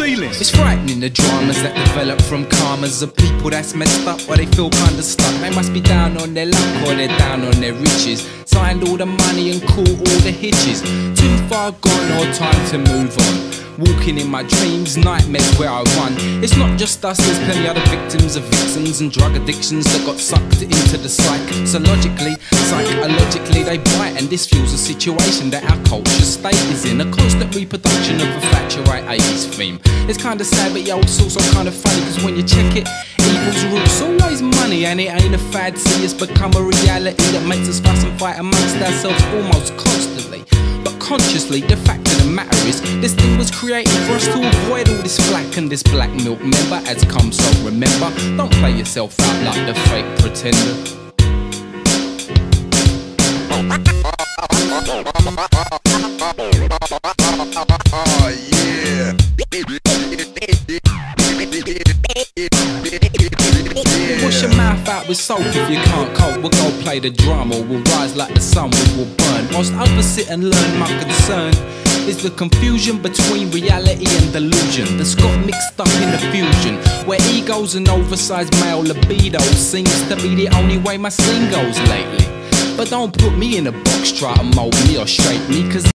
ceiling. It's frightening, the dramas that develop from karmas of people that's messed up or they feel kinda stuck. They must be down on their luck or they're down on their riches. Signed all the money and caught all the hitches. Too far gone or time to move on. Walking in my dreams, nightmares where I run. It's not just us, there's plenty other victims of vixens and drug addictions that got sucked into the psyche. So logically, psychologically they bite, and this fuels a situation that our culture state is in. A constant reproduction of a Thatcherite 80s theme. It's kinda sad, but yeah, it's also kinda funny, cause when you check it, evil's roots always money, and it ain't a fad. See, it's become a reality that makes us fuss and fight amongst ourselves almost constantly. But consciously, the fact of the matter is, this thing was created for us to avoid all this flack and this black milk. Member has come, so remember, don't play yourself out like the fake pretender. Oh yeah. Wash your mouth out with soap if you can't cope. We'll go play the drama, we'll rise like the sun, we will burn. Whilst others sit and learn, my concern is the confusion between reality and delusion that's got mixed up in the fusion, where egos and oversized male libido seems to be the only way my scene goes lately. But don't put me in a box, try to mold me or shape me, cause